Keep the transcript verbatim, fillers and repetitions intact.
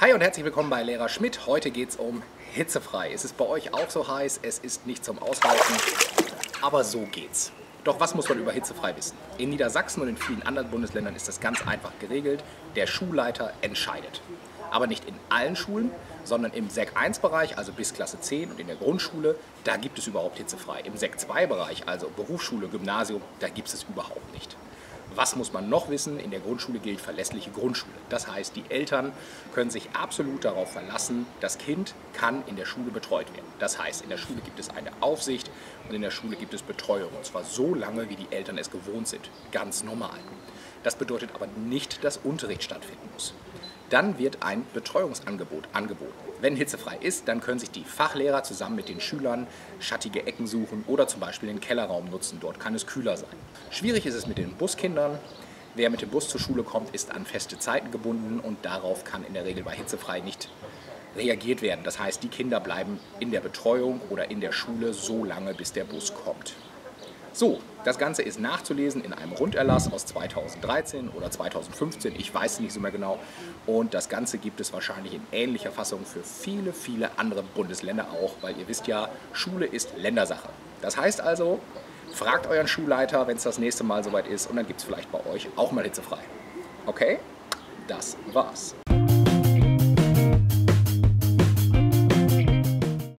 Hi und herzlich willkommen bei Lehrer Schmidt. Heute geht es um hitzefrei. Es ist bei euch auch so heiß, es ist nicht zum Aushalten, aber so geht's. Doch was muss man über hitzefrei wissen? In Niedersachsen und in vielen anderen Bundesländern ist das ganz einfach geregelt. Der Schulleiter entscheidet. Aber nicht in allen Schulen, sondern im Sek eins Bereich, also bis Klasse zehn und in der Grundschule, da gibt es überhaupt hitzefrei. Im Sek zwei Bereich, also Berufsschule, Gymnasium, da gibt es es überhaupt nicht. Was muss man noch wissen? In der Grundschule gilt verlässliche Grundschule. Das heißt, die Eltern können sich absolut darauf verlassen, das Kind kann in der Schule betreut werden. Das heißt, in der Schule gibt es eine Aufsicht und in der Schule gibt es Betreuung. Und zwar so lange, wie die Eltern es gewohnt sind. Ganz normal. Das bedeutet aber nicht, dass Unterricht stattfinden muss. Dann wird ein Betreuungsangebot angeboten. Wenn hitzefrei ist, dann können sich die Fachlehrer zusammen mit den Schülern schattige Ecken suchen oder zum Beispiel den Kellerraum nutzen. Dort kann es kühler sein. Schwierig ist es mit den Buskindern. Wer mit dem Bus zur Schule kommt, ist an feste Zeiten gebunden und darauf kann in der Regel bei hitzefrei nicht reagiert werden. Das heißt, die Kinder bleiben in der Betreuung oder in der Schule so lange, bis der Bus kommt. So, das Ganze ist nachzulesen in einem Runderlass aus zweitausenddreizehn oder zweitausendfünfzehn, ich weiß es nicht so mehr genau. Und das Ganze gibt es wahrscheinlich in ähnlicher Fassung für viele, viele andere Bundesländer auch, weil ihr wisst ja, Schule ist Ländersache. Das heißt also, fragt euren Schulleiter, wenn es das nächste Mal soweit ist, und dann gibt es vielleicht bei euch auch mal hitzefrei. Okay, das war's.